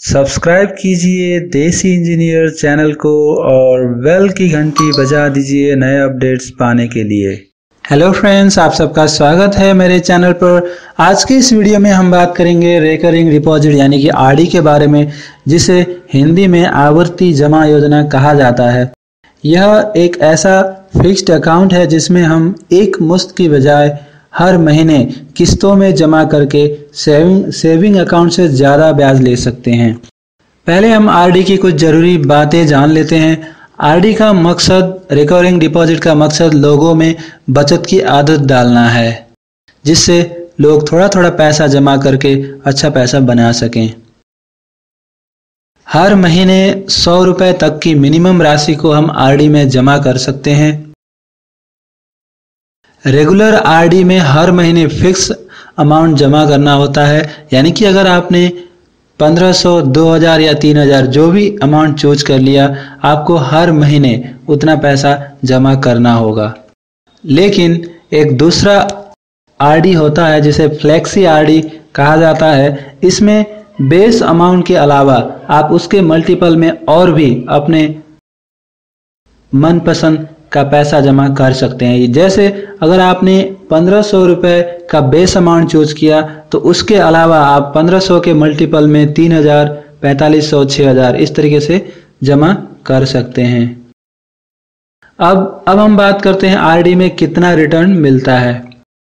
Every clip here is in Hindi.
सब्सक्राइब कीजिए देसी इंजीनियर चैनल को और बेल की घंटी बजा दीजिए नए अपडेट्स पाने के लिए। हेलो फ्रेंड्स, आप सबका स्वागत है मेरे चैनल पर। आज की इस वीडियो में हम बात करेंगे रिकरिंग डिपॉजिट यानी कि आरडी के बारे में, जिसे हिंदी में आवर्ती जमा योजना कहा जाता है। यह एक ऐसा फिक्स्ड अकाउंट है जिसमें हम एक मुश्त की बजाय हर महीने किस्तों में जमा करके सेविंग अकाउंट से ज़्यादा ब्याज ले सकते हैं। पहले हम आरडी की कुछ ज़रूरी बातें जान लेते हैं। आरडी का मकसद, रिकरिंग डिपॉजिट का मकसद लोगों में बचत की आदत डालना है, जिससे लोग थोड़ा थोड़ा पैसा जमा करके अच्छा पैसा बना सकें। हर महीने 100 रुपये तक की मिनिमम राशि को हम आरडी में जमा कर सकते हैं। रेगुलर आरडी में हर महीने फिक्स अमाउंट जमा करना होता है, यानी कि अगर आपने 1500, 2000 या 3000 जो भी अमाउंट चूज कर लिया, आपको हर महीने उतना पैसा जमा करना होगा। लेकिन एक दूसरा आरडी होता है जिसे फ्लेक्सी आरडी कहा जाता है। इसमें बेस अमाउंट के अलावा आप उसके मल्टीपल में और भी अपने मनपसंद का पैसा जमा कर सकते हैं। जैसे अगर आपने 1500 रुपये का बेस अमाउंट चूज किया तो उसके अलावा आप 1500 के मल्टीपल में 3000, 4500, 6000 इस तरीके से जमा कर सकते हैं। अब हम बात करते हैं आरडी में कितना रिटर्न मिलता है।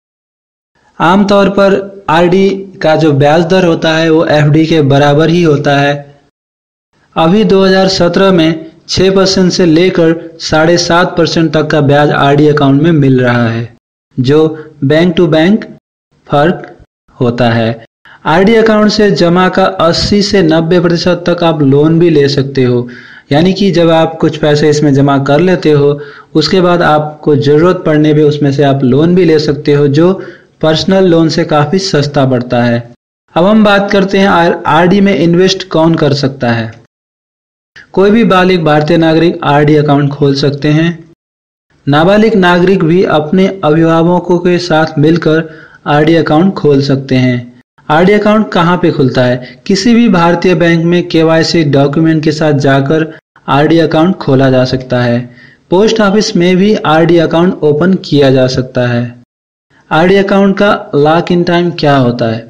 आमतौर पर आरडी का जो ब्याज दर होता है वो एफडी के बराबर ही होता है। अभी 2017 में 6% से लेकर 7.5% तक का ब्याज आरडी अकाउंट में मिल रहा है, जो बैंक टू बैंक फर्क होता है। आरडी अकाउंट से जमा का 80 से 90% तक आप लोन भी ले सकते हो, यानी कि जब आप कुछ पैसे इसमें जमा कर लेते हो, उसके बाद आपको ज़रूरत पड़ने पे उसमें से आप लोन भी ले सकते हो, जो पर्सनल लोन से काफ़ी सस्ता पड़ता है। अब हम बात करते हैं आरडी में इन्वेस्ट कौन कर सकता है। कोई भी बालिग भारतीय नागरिक आरडी अकाउंट खोल सकते हैं। नाबालिग नागरिक भी अपने अभिभावकों के साथ मिलकर आरडी अकाउंट खोल सकते हैं। आरडी अकाउंट कहाँ पे खुलता है? किसी भी भारतीय बैंक में केवाईसी डॉक्यूमेंट के साथ जाकर आरडी अकाउंट खोला जा सकता है। पोस्ट ऑफिस में भी आरडी अकाउंट ओपन किया जा सकता है। आरडी अकाउंट का लॉक इन टाइम क्या होता है?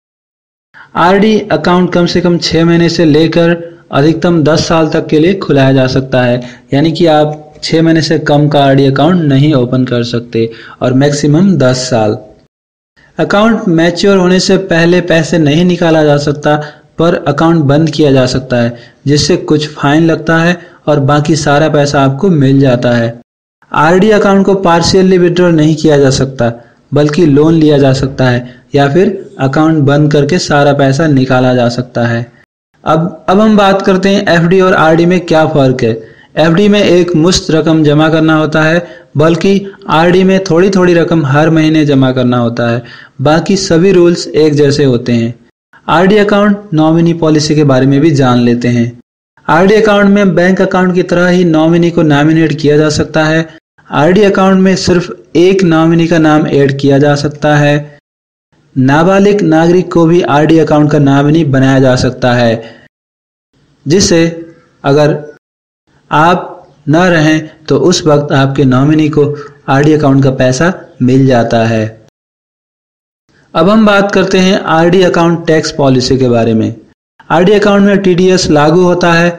आरडी अकाउंट कम से कम 6 महीने से लेकर अधिकतम 10 साल तक के लिए खुलाया जा सकता है, यानी कि आप 6 महीने से कम का आरडी अकाउंट नहीं ओपन कर सकते, और मैक्सिमम 10 साल। अकाउंट मैच्योर होने से पहले पैसे नहीं निकाला जा सकता, पर अकाउंट बंद किया जा सकता है, जिससे कुछ फाइन लगता है और बाकी सारा पैसा आपको मिल जाता है। आरडी अकाउंट को पार्शियली विड्रॉ नहीं किया जा सकता, बल्कि लोन लिया जा सकता है, या फिर अकाउंट बंद करके सारा पैसा निकाला जा सकता है। अब हम बात करते हैं एफडी और आरडी में क्या फ़र्क है। एफडी में एक मुश्त रकम जमा करना होता है, बल्कि आरडी में थोड़ी थोड़ी रकम हर महीने जमा करना होता है। बाकी सभी रूल्स एक जैसे होते हैं। आरडी अकाउंट नॉमिनी पॉलिसी के बारे में भी जान लेते हैं। आरडी अकाउंट में बैंक अकाउंट की तरह ही नॉमिनी को नॉमिनेट किया जा सकता है। आरडी अकाउंट में सिर्फ एक नॉमिनी का नाम ऐड किया जा सकता है। नाबालिग नागरिक को भी आरडी अकाउंट का नॉमिनी बनाया जा सकता है, जिससे अगर आप न रहें तो उस वक्त आपके नॉमिनी को आरडी अकाउंट का पैसा मिल जाता है। अब हम बात करते हैं आरडी अकाउंट टैक्स पॉलिसी के बारे में। आरडी अकाउंट में टीडीएस लागू होता है।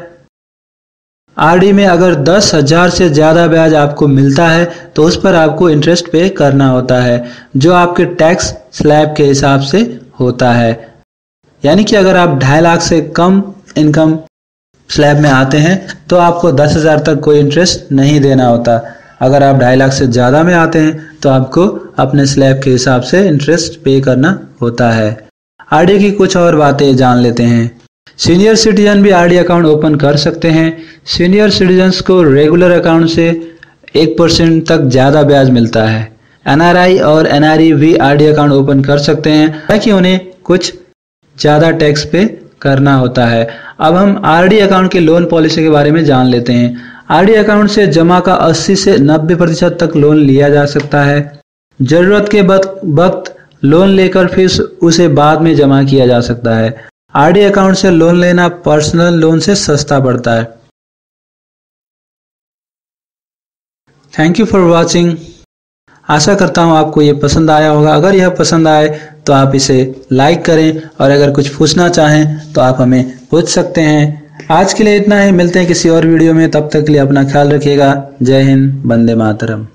आरडी में अगर 10,000 से ज़्यादा ब्याज आपको मिलता है तो उस पर आपको इंटरेस्ट पे करना होता है, जो आपके टैक्स स्लैब के हिसाब से होता है। यानी कि अगर आप 2.5 लाख से कम इनकम स्लैब में आते हैं तो आपको 10,000 तक कोई इंटरेस्ट नहीं देना होता। अगर आप 2.5 लाख से ज़्यादा में आते हैं तो आपको अपने स्लैब के हिसाब से इंटरेस्ट पे करना होता है। आरडी की कुछ और बातें जान लेते हैं। सीनियर सिटीजन भी आरडी अकाउंट ओपन कर सकते हैं। सीनियर सिटीजन्स को रेगुलर अकाउंट से 1% तक ज़्यादा ब्याज मिलता है। एनआरआई और एनआरई भी आरडी अकाउंट ओपन कर सकते हैं, ताकि उन्हें कुछ ज़्यादा टैक्स पे करना होता है। अब हम आरडी अकाउंट के लोन पॉलिसी के बारे में जान लेते हैं। आरडी अकाउंट से जमा का 80 से 90% तक लोन लिया जा सकता है। ज़रूरत के वक्त लोन लेकर फिर उसे बाद में जमा किया जा सकता है। आरडी अकाउंट से लोन लेना पर्सनल लोन से सस्ता पड़ता है। Thank you for watching. आशा करता हूँ आपको ये पसंद आया होगा। अगर यह पसंद आए तो आप इसे लाइक करें और अगर कुछ पूछना चाहें तो आप हमें पूछ सकते हैं। आज के लिए इतना ही, मिलते हैं किसी और वीडियो में। तब तक के लिए अपना ख्याल रखिएगा। जय हिंद, वंदे मातरम।